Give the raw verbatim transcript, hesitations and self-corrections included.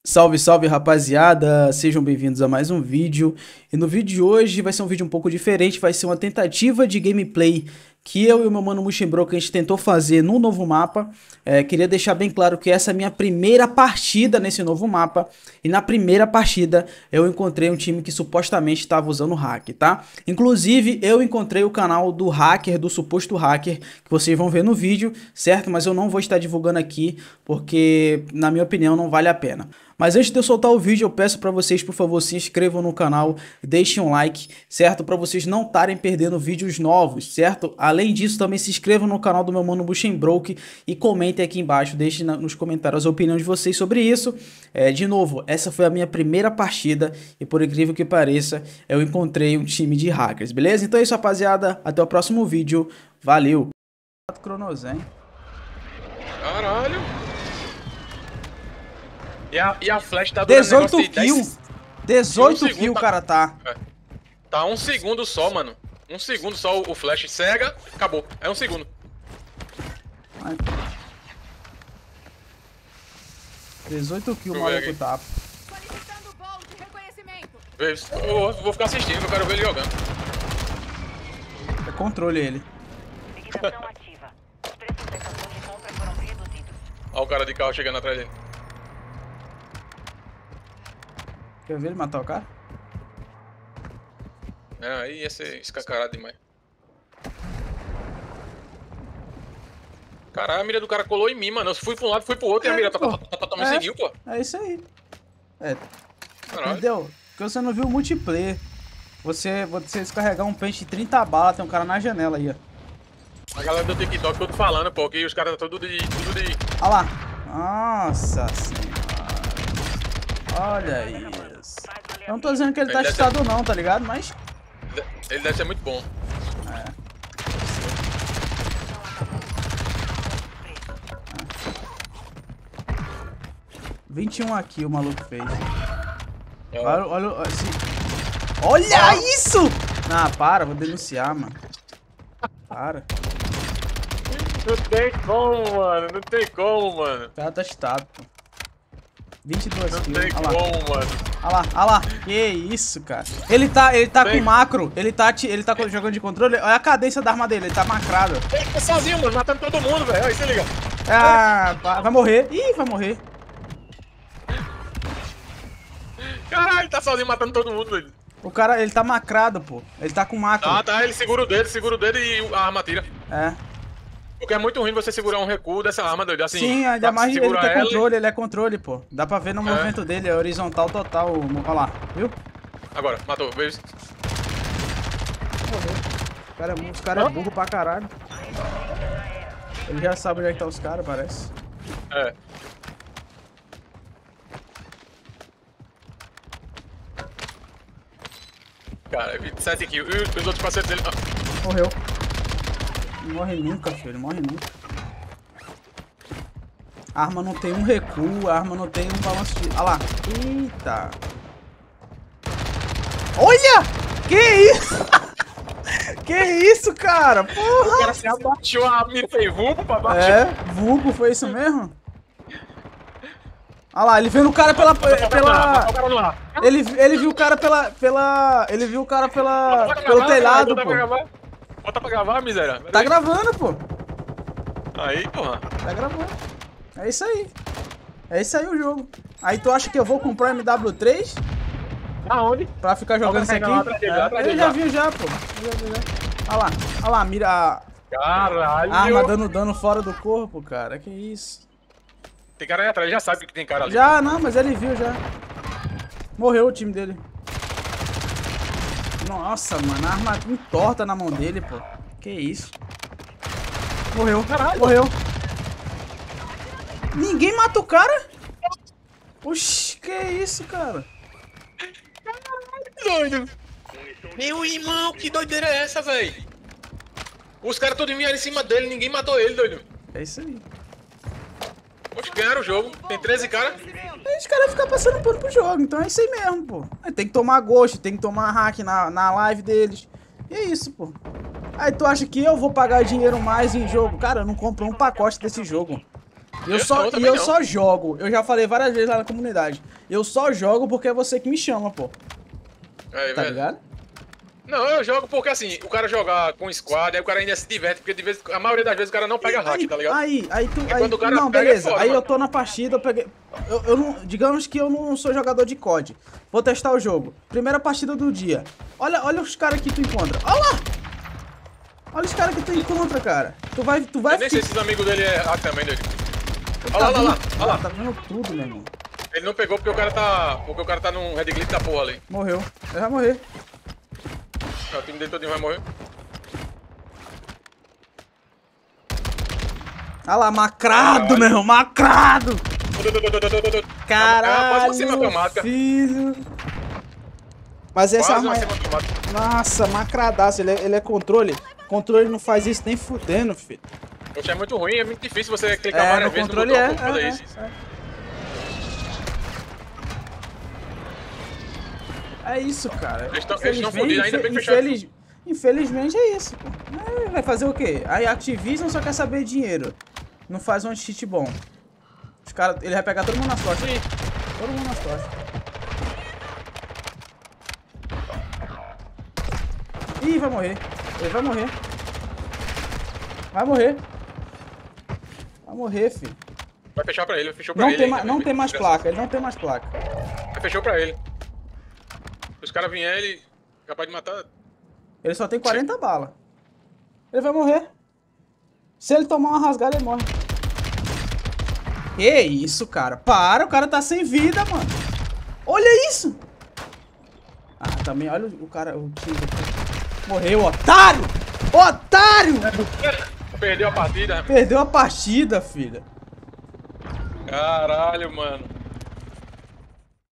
Salve, salve rapaziada, sejam bem-vindos a mais um vídeo. E no vídeo de hoje vai ser um vídeo um pouco diferente, vai ser uma tentativa de gameplay que eu e o meu mano Mushembroken a gente tentou fazer no novo mapa. É, queria deixar bem claro que essa é a minha primeira partida nesse novo mapa. E na primeira partida eu encontrei um time que supostamente estava usando hack, tá? Inclusive eu encontrei o canal do hacker, do suposto hacker, que vocês vão ver no vídeo, certo? Mas eu não vou estar divulgando aqui, porque na minha opinião não vale a pena. Mas antes de eu soltar o vídeo, eu peço para vocês, por favor, se inscrevam no canal, deixem um like, certo? Para vocês não estarem perdendo vídeos novos, certo? Além disso, também se inscrevam no canal do meu mano Mushembroken e comentem aqui embaixo, deixem nos comentários a opinião de vocês sobre isso. É, de novo, essa foi a minha primeira partida e por incrível que pareça, eu encontrei um time de hackers, beleza? Então é isso, rapaziada, até o próximo vídeo, valeu! Cronozen. Caralho! E a, e a flash tá durando dezoito kills. dezoito um kills o cara tá. É. Tá um segundo só, mano. Um segundo só o flash cega, acabou. É um segundo. Ai. dezoito kills o maluco tá. Eu vou ficar assistindo, eu quero ver ele jogando. É controle ele. Olha o cara de carro chegando atrás dele. Quer ver ele matar o cara? É, aí ia ser escancarado demais. Caralho, a mira do cara colou em mim, mano. Eu fui pra um lado, fui pro outro é, e a mira tá, tá, tá, tá, tá me é, seguiu, pô. É isso aí. É. Caralho. Entendeu? Porque você não viu o multiplayer. Você, você descarregar um pente de trinta balas, tem um cara na janela aí, ó. A galera do TikTok tudo falando, pô, que os caras tá tudo de, tudo de... Olha lá. Nossa senhora. Olha isso. Eu não tô dizendo que ele, ele tá cheatado ser... não, tá ligado? Mas... Ele deve ser muito bom. É. é. vinte e um aqui o maluco fez. É. Olha, olha, olha, assim. Olha isso! Ah, para, vou denunciar, mano. Para. Não tem como, mano. Não tem como, mano. O cara tá cheatado, pô. vinte e duas não kills. Tem olha como, lá. mano. Olha lá, olha lá. Que isso, cara. Ele tá, ele tá com macro. Ele tá, ele tá jogando de controle. Olha a cadência da arma dele. Ele tá macrado. Ele tá sozinho, mano. Matando todo mundo, velho. Aí, se liga. Ah, vai morrer. Ih, vai morrer. Caralho, ele tá sozinho matando todo mundo, velho. O cara, ele tá macrado, pô. Ele tá com macro. Ah, tá. Ele segura o dedo, segura o dedo e a arma tira. É. Porque é muito ruim você segurar um recuo dessa arma, doido. Assim, sim, ainda mais ele tem ela... controle, ele é controle, pô. Dá pra ver no é. movimento dele, é horizontal total. Olha lá, viu? Agora, matou, veja. Os caras é, cara é burro pra caralho. Ele já sabe onde é que tá os caras, parece. É. Cara, vinte e sete kills. E os outros parceiros dele... Ah. Morreu. Não morre nunca, filho. Não morre nunca. A arma não tem um recuo, a arma não tem um balanço de... Olha lá. Eita. Olha! Que isso? Que isso, cara? Porra! O cara se abaixou a mira e fez vulgo pra baixo. É, vulgo, foi isso mesmo? Olha lá, ele viu o cara pela... pela... Ele, ele viu o cara pela... pela... Ele viu o cara pela... pelo telhado, pô. Bota pra gravar, miséria. Tá gravando, pô. Aí, porra. Tá gravando. É isso aí. É isso aí o jogo. Aí tu acha que eu vou comprar M W três? Aonde? Pra ficar jogando isso aqui? É, ele já viu já, pô. Olha lá. Olha lá, mira... Caralho. Arma dando dano fora do corpo, cara. Que isso. Tem cara aí atrás, já sabe que tem cara ali. Já, não, mas ele viu já. Morreu o time dele. Nossa, mano, a arma entorta na mão dele, pô. Que isso. Morreu, caralho. Morreu. Ninguém mata o cara? Oxi, que isso, cara? Caralho, doido. Meu irmão, que doideira é essa, velho? Os caras todos vieram em cima dele, ninguém matou ele, doido. É isso aí. Oxe, ganharam o jogo. Tem treze caras. Os caras ficam passando pano pro jogo, então é isso aí mesmo, pô. Aí tem que tomar ghost, tem que tomar hack na, na live deles. E é isso, pô. Aí tu acha que eu vou pagar dinheiro mais em jogo? Cara, eu não compro um pacote desse jogo. Eu, só, eu e eu não. só jogo. Eu já falei várias vezes lá na comunidade. Eu só jogo porque é você que me chama, pô. É, Tá velho. ligado? Não, eu jogo porque assim, o cara jogar com squad, aí o cara ainda se diverte, porque de vez, a maioria das vezes o cara não pega hack, aí, tá ligado? Aí, aí tu. E Aí, quando o cara não, pega, beleza. é foda, aí mano. eu tô na partida, eu peguei. Eu, eu não. Digamos que eu não sou jogador de C O D. Vou testar o jogo. Primeira partida do dia. Olha, olha os caras que tu encontra. Olha lá! Olha os caras que tu encontra, cara. Tu vai. Tu vai Eu nem sei se os amigos dele é hack também, dele. Tu Olha lá, olha lá, vendo- olha lá. Tá vendo tudo, meu irmão. Ele não pegou porque o cara tá. Porque o cara tá num red glitch da porra ali. Morreu. Ele vai morrer. O time dele todinho vai morrer. Olha lá, macrado, Caralho. meu irmão. Macrado! É quase Caralho, uma semi-automática. filho. Mas essa Quase arma uma é... semi-automática. Nossa, macradaço. Ele é, ele é controle. Controle não faz isso nem fudendo, filho. Poxa, é muito ruim, é muito difícil você clicar É, várias no vezes no controle botão é. pra fazer é, isso. é, é. É isso, cara. Eles tão- eles tão Infelizmente- fodidos, ainda bem que fecharam. infeliz- Infelizmente é isso, pô. É, vai fazer o quê? Aí a Activision só quer saber dinheiro. Não faz um cheat bom. Os cara, ele vai pegar todo mundo nas costas. Todo mundo nas costas. Ih, vai morrer. Ele vai morrer. Vai morrer. Vai morrer, filho. Vai fechar pra ele, fechou pra Não ele. tem, ainda, ma- não velho. tem mais placa. Ele não tem mais placa. Fechou pra ele. Se os caras vierem, ele é capaz de matar. Ele só tem quarenta balas. Ele vai morrer. Se ele tomar uma rasgada, ele morre. Que isso, cara? Para, o cara tá sem vida, mano. Olha isso. Ah, também, olha o cara, o time. Morreu, otário! Otário! Perdeu a partida. Perdeu a partida, filha. Caralho, mano.